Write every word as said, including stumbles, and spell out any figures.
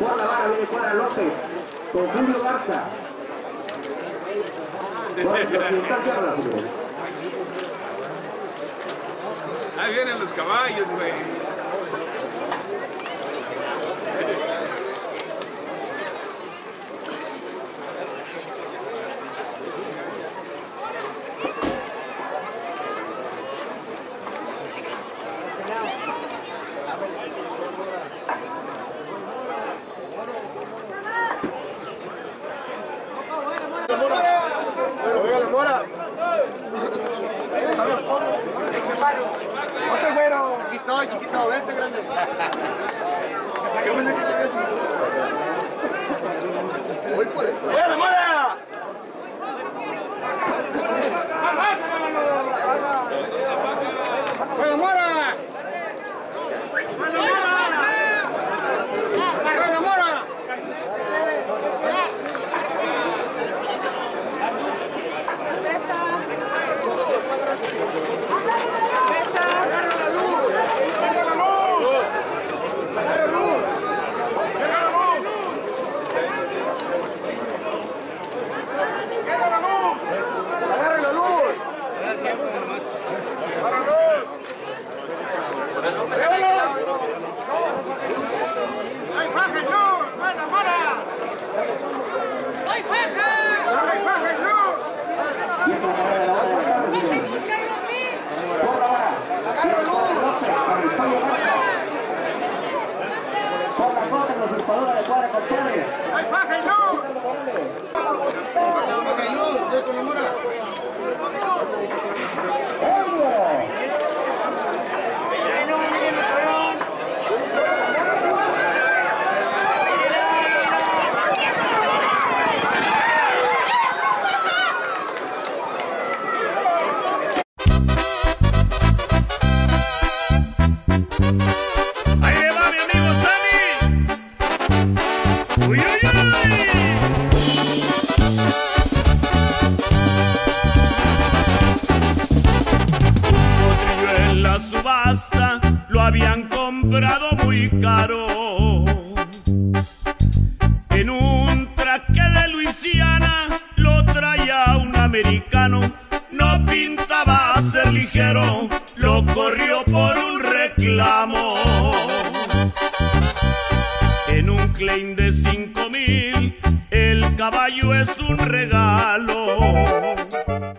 Por la vara viene Cuadra López con Julio Garza. Ahí vienen los caballos, güey. Oiga, la mora. Otro güero. Aquí estoy, chiquito, vente, grande. Voy por dentro. ¡Oiga, la mora! ¡Oiga, la mora! Habían comprado muy caro en un traque de Luisiana, lo traía un americano, no pintaba ser ligero, lo corrió por un reclamo. En un claim de cinco mil, el caballo es un regalo.